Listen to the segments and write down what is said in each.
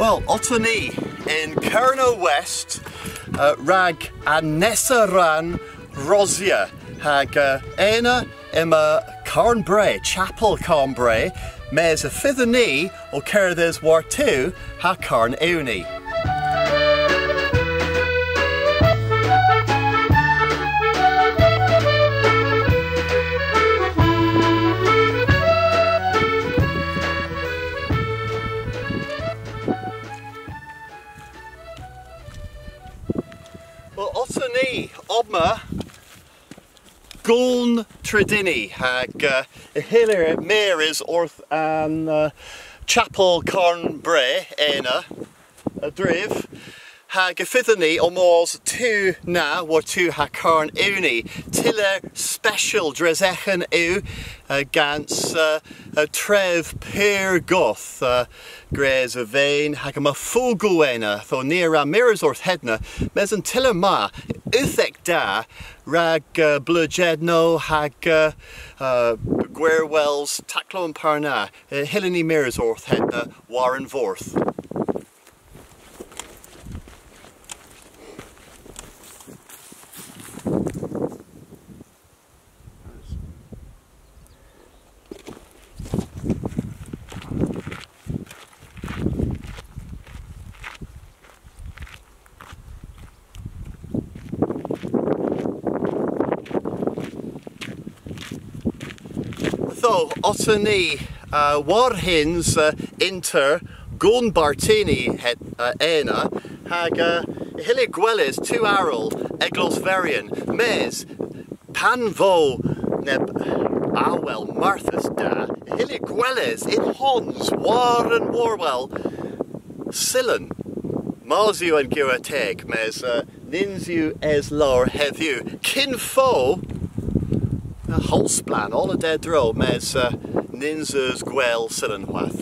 Well, Otoni in Kerno West, rag Anessa ran Rosia, hag Ena ima Carnbray, Chapel Carnbray, mes a fifth ni o Cerdes War 2 ha Carn Uni. Well, Otoni, Obma, Guln Tredini, hag Hilir Mary's Orth and Chapel Carnbray, Ena, a driv, hag Fithani, Omors 2 na, war 2 ha Carn Uni, Tiller Special Drezechen U, Gans Trev Per Goth, Grays a Vein, hag ma Fuguena, tho near Mirrors Orth Hedna, Mesan Tiller Ma, Uthek da, rag Bludjedno, hag Gwerwells, Taclo and Parna, Hillany Mirrors Orth Hedna, Warren Vorth. So, Otoni Warhins inter Gun Bartini het ena hag Hilly Gwelles 2 arrow Eglos Varian mes Panvo neb Awel Marthas da Hilly Gwelles in Hons Warren Warwell Sillen Malzu and Gira Teg mes Ninzu es lor heddiw Kin fo Holsplan, all a dead row, mes Ninzers Gwel Sillenwath.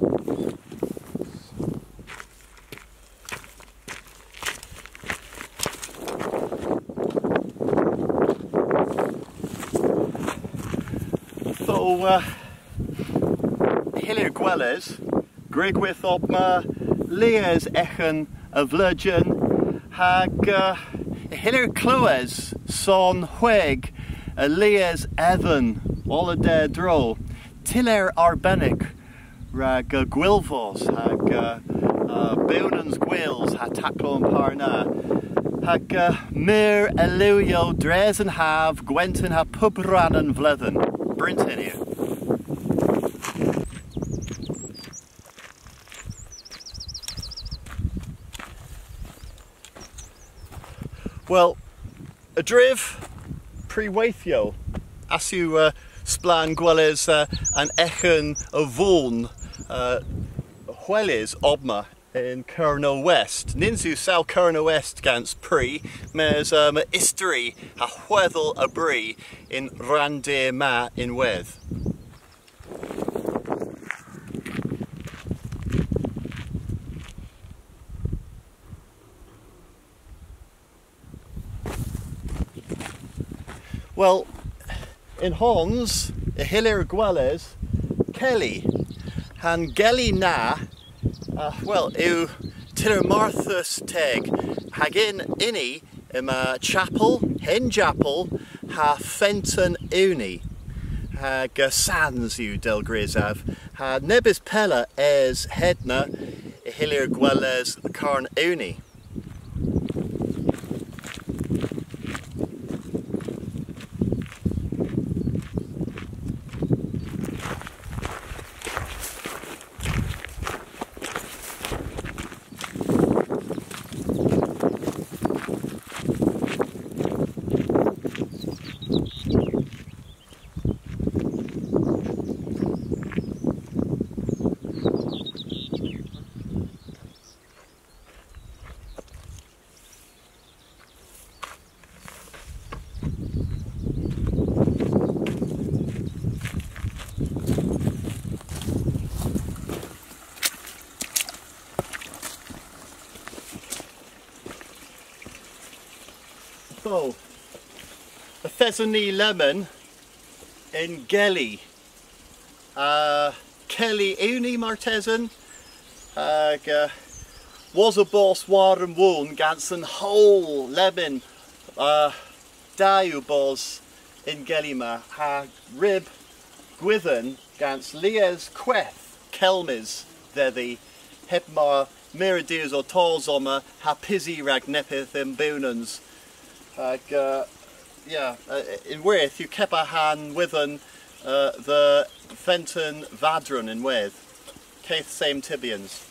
So, Hillir Gwelles, Grigwith Obma, Leas Echen of Virgin, hag Hillir Clues, Son Hueg, Elias Evan, all a dead dro, Tiller Arbenic, rag Gwilvos, hag Beunans Gwils, ha Taclo and Parna, hag Mir Elulio, Dres and Hav, Gwenton ha Pubran and Vlethen, Brinton here. Well, a driv pre-waithio, as you splan gwelles an echen of Vuln, Hueles Obma in Kerno West. Ninzu Sal Kerno West gans pre, mes ma istri ha Huethel a brie in Rande Ma in Weth. Well, in Hons, Hillir Gwelles, Kelly, han Gelly na, well, eu Tiller Marthas Teg, hagin inni ima Chapel, Hen Chapel, ha Fenton Uni, hag Sans eu del Grisav, ha Nebis Pella es Hedna, Hillir Gwelles Carn Uni. So, a Thesony lemon in Gelly. Kelly Uni Martesan, was a boss war and woon gans an whole lemon daw bos in Gelima ha rib gwydden gans lies queth kelmis the heb ma miridews o tolls oma ha pizzy rag nepith in boonans yeah, in Wyth you kept a hand within the Fenton Vadron in Wyth, Keith same Tibians.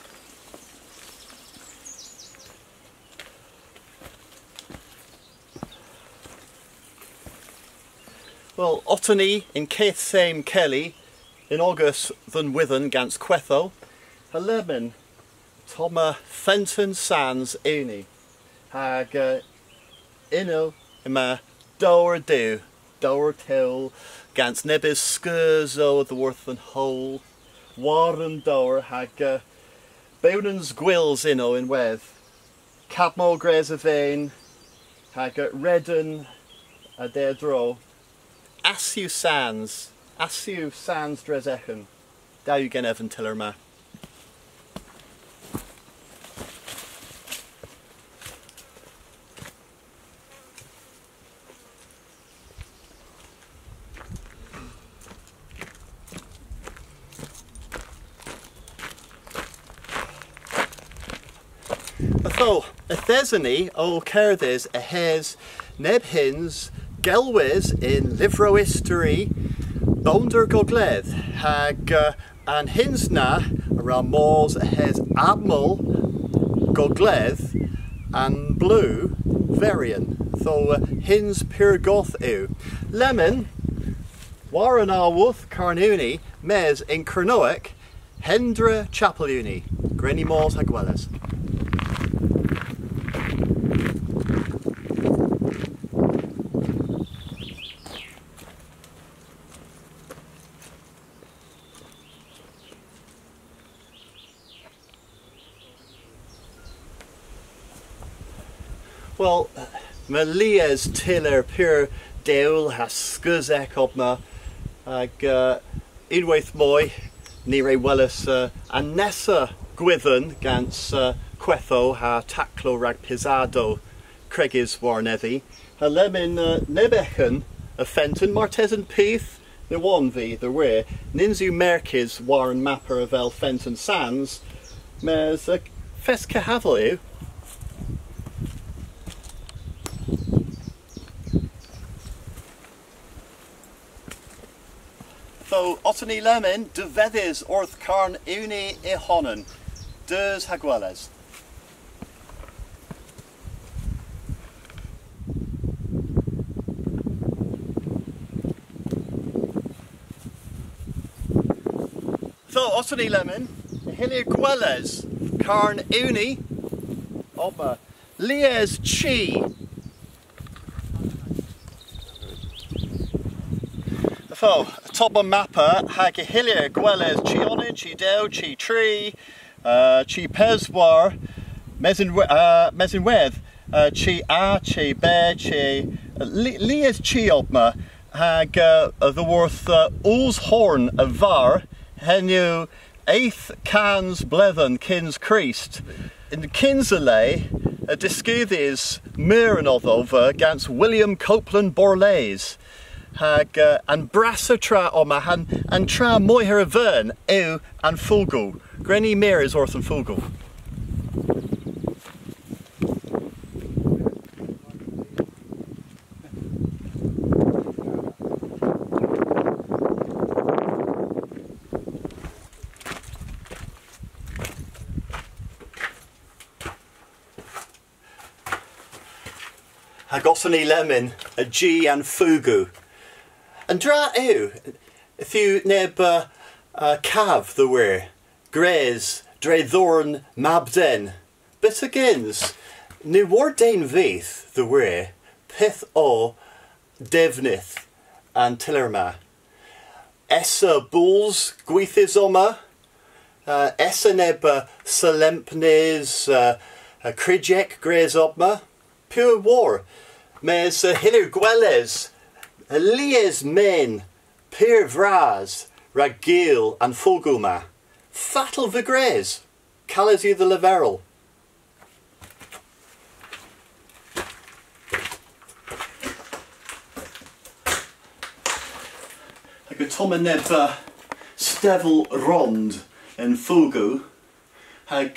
Well, Ottany in Keith same Kelly, in August than within gans Quetho, a lemon, Toma Fenton Sands Uni, hag ino ima Dower do, Dower till, gans nebis skurs o the worth and whole, Warren Dower hag Bownans gwills inno in weth, Cadmo gres a vein, hag redden a der dro, Asiu Sands dres echen, da you gen evan tiller ma. So, a thesany o Cerdys a hes neb hins gelwys in livro history bonder gogledd hag an hins na around mors a hes admiral gogledd and blue varian so hins pure goth ew lemon warren arwuth carnuni mes in Kernoic hendra chapeluni granny mors hagwellas. Well, my lias tiller pure dewl has skuzek op ma ag unwaith moi ni re wellis an nessa gwydden gans Quetho ha taclo rag pisado Cregis warnethi ha lemon nebechen a Fenton Martesan Peath the one v the way ninzu merkis warren mapper of el Fenton Sands mes fesca havelu. So, Ottany lemon, de vedis orth carn uni e honnen, deux hagwelles. So, Ottany lemon, hilly gwelles, carn uni, oba, lies chi. So, top of mapper hag a hilia gwelles chionid, chi dew, chi tree, chi peswar, mesin wedd, chi a, chi be, chi lias chi opma hag the worth ools horn of var, henu eighth cans blethen kins creased. In the Kinsley, a discuthes muren of over against William Copeland Borlase. Hag an brasa tra oma han an tra moiher avern ew an fulgul. Grenny mir is orth an fulgul. Hagosany lemon a G and fugu. And dra ew, if you neb cav the weir, grez, dre thorn mabden, but agins, nu wardain veith the weir, pith o devnith and tillerma. Essa bulls gweithis oma, essa neb selempnes, cridjek grez obma, pure war, mes hilir gwelles, lies men, pir vraz, ragil and fulguma, fatal vigres, callas you the leverel. Gotomen neb stevel rond en fugu hag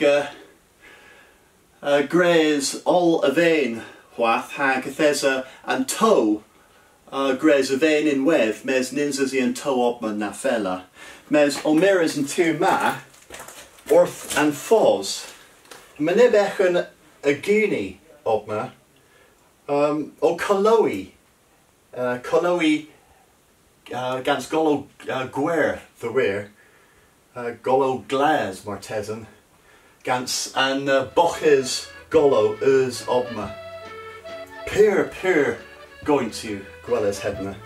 graze all a vein whath hag thesa and toe graze a vein in wef mes ninzas and toe opman na fella mes omeras and two ma orth and fos meneb echen a guni opma o koloi gans golo gwer the weir golo glas martesan gans and boches golo us obma peer going to gweles hedna.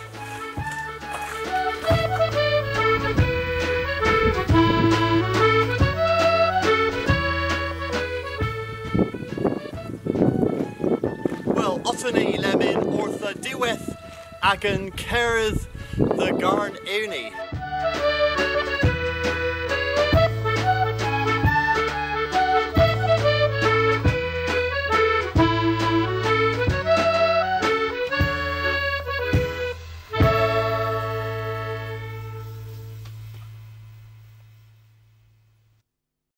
Well, Otany lemon ortha diweth agan cerdd the garn uni.